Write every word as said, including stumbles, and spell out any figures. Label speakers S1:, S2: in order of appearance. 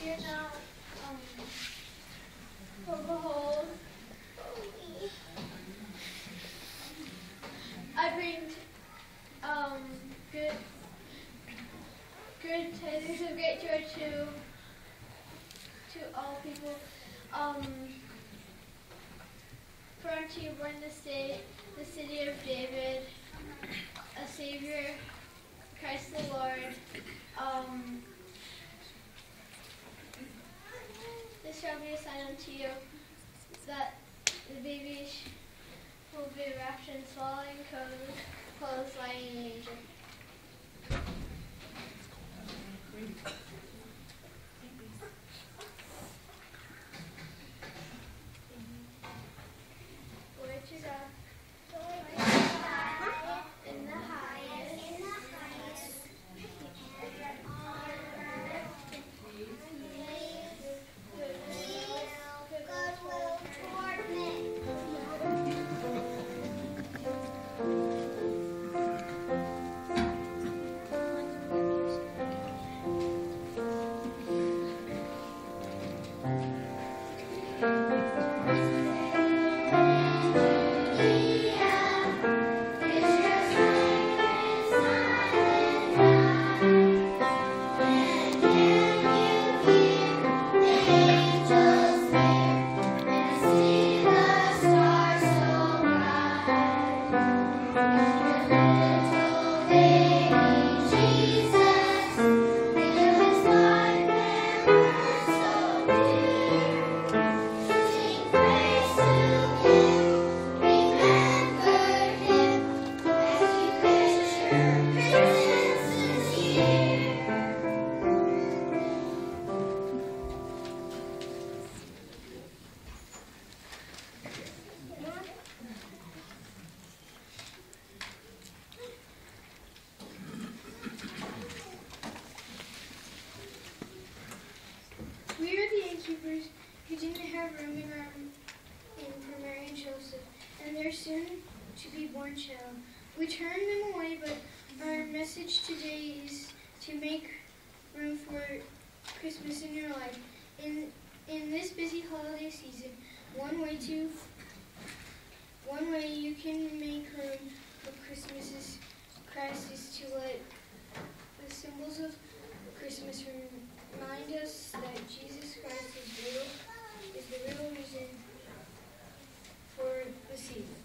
S1: You're not, um, for behold, I bring, um, good, good tidings of great joy to, to all people. Um, for unto you born this day, the city of David, a Savior, Christ the Lord. Um, this shall be a sign unto you, that the baby sh- will be wrapped in swaddling clothes, clothes lying in a manger. Glory to God. In the highest. In the highest. And on earth. Good will toward men.
S2: We are the innkeepers who didn't have room in our inn for Mary and Joseph and their soon-to-be-born child. We turned them away, but our message today is to make room for Christmas in your life. In in this busy holiday season, one way to one way you can make room for Christmas is Christ is to let the symbols of Christmas remind us that Jesus Christ is real, is the real reason for the season.